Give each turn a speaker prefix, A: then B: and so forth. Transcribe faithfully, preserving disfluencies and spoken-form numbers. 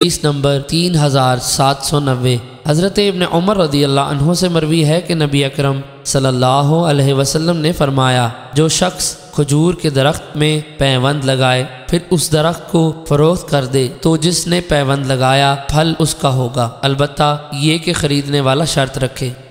A: इस नंबर तीन हज़ार सात सौ नब्बे। हज़रत इब्न उमर रदी अल्लाह अन्हु से मरवी है कि नबी अकरम सल्लल्लाहु अलैहि वसल्लम ने फरमाया, जो शख्स खजूर के दरख्त में पैबंद लगाए फिर उस दरख्त को फरोख्त कर दे तो जिसने पैबंद लगाया फल उसका होगा, अलबत्ता ये कि खरीदने वाला शर्त रखे।